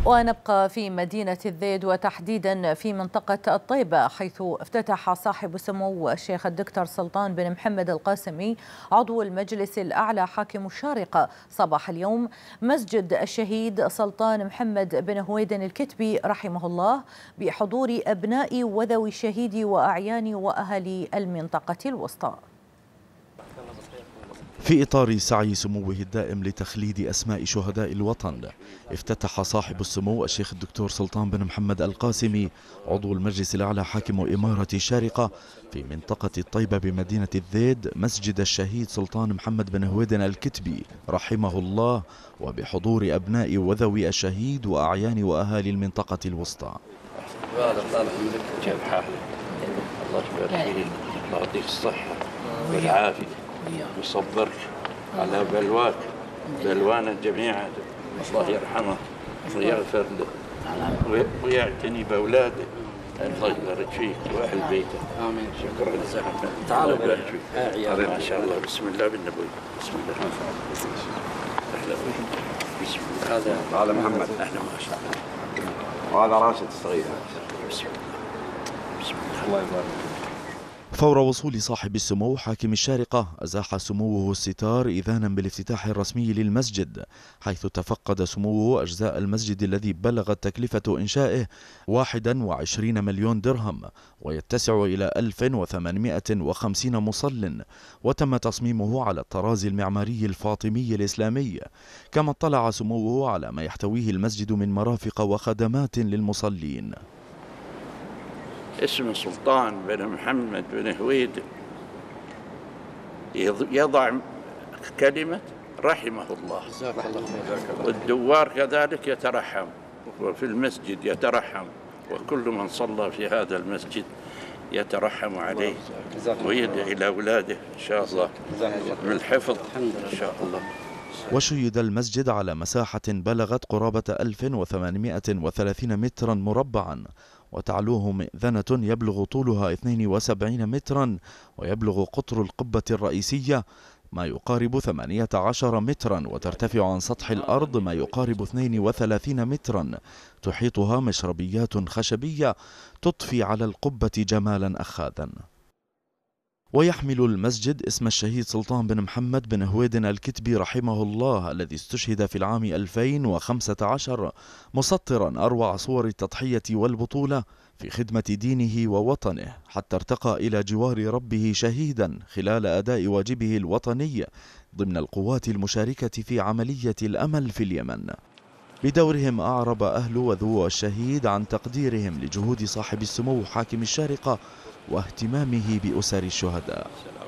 ونبقى في مدينة الذيد وتحديدا في منطقة الطيبة، حيث افتتح صاحب السمو الشيخ الدكتور سلطان بن محمد القاسمي عضو المجلس الأعلى حاكم الشارقة صباح اليوم مسجد الشهيد سلطان محمد بن هويدن الكتبي رحمه الله بحضور أبناء وذوي الشهيد وأعيان وأهالي المنطقة الوسطى. في إطار سعي سموه الدائم لتخليد أسماء شهداء الوطن، افتتح صاحب السمو الشيخ الدكتور سلطان بن محمد القاسمي عضو المجلس الأعلى حاكم إمارة الشارقة في منطقة الطيبة بمدينة الذيد مسجد الشهيد سلطان محمد بن هويدن الكتبي رحمه الله، وبحضور أبناء وذوي الشهيد وأعيان وأهالي المنطقة الوسطى. كيف حالك؟ الله يبارك فيك، الله يعطيك الصحة والعافية ويصبرك على بلوانا جميعا. الله يرحمه ويغفر له ويعتني بأولاده. الله يبارك فيك وأهل بيته. آمين. شكرا لك. تعالوا بارك فيك. ما شاء الله. بسم الله بالنبوي. بسم الله. أهلا بسم الله. هذا محمد. أهلا ما شاء الله. وهذا راشد الصغير. بسم الله. بسم الله. الله يبارك. فور وصول صاحب السمو حاكم الشارقة أزاح سموه الستار إذانا بالافتتاح الرسمي للمسجد، حيث تفقد سموه أجزاء المسجد الذي بلغت تكلفة إنشائه 21 مليون درهم ويتسع إلى 1850 مصل، وتم تصميمه على الطراز المعماري الفاطمي الإسلامي. كما اطلع سموه على ما يحتويه المسجد من مرافق وخدمات للمصلين. اسم سلطان بن محمد بن هويد يضع كلمة رحمه الله، والدوار كذلك يترحم، وفي المسجد يترحم، وكل من صلى في هذا المسجد يترحم عليه ويدعي إلى أولاده إن شاء الله بالحفظ إن شاء الله. وشيد المسجد على مساحة بلغت قرابة 1830 مترا مربعا، وتعلوه مئذنة يبلغ طولها 72 مترا، ويبلغ قطر القبة الرئيسية ما يقارب 18 مترا، وترتفع عن سطح الأرض ما يقارب 32 مترا، تحيطها مشربيات خشبية تضفي على القبة جمالا أخاذا. ويحمل المسجد اسم الشهيد سلطان بن محمد بن هويدن الكتبي رحمه الله الذي استشهد في العام 2015، مسطرا أروع صور التضحية والبطولة في خدمة دينه ووطنه، حتى ارتقى إلى جوار ربه شهيدا خلال أداء واجبه الوطني ضمن القوات المشاركة في عملية الأمل في اليمن. بدورهم أعرب أهل وذو الشهيد عن تقديرهم لجهود صاحب السمو حاكم الشارقة واهتمامه بأسر الشهداء.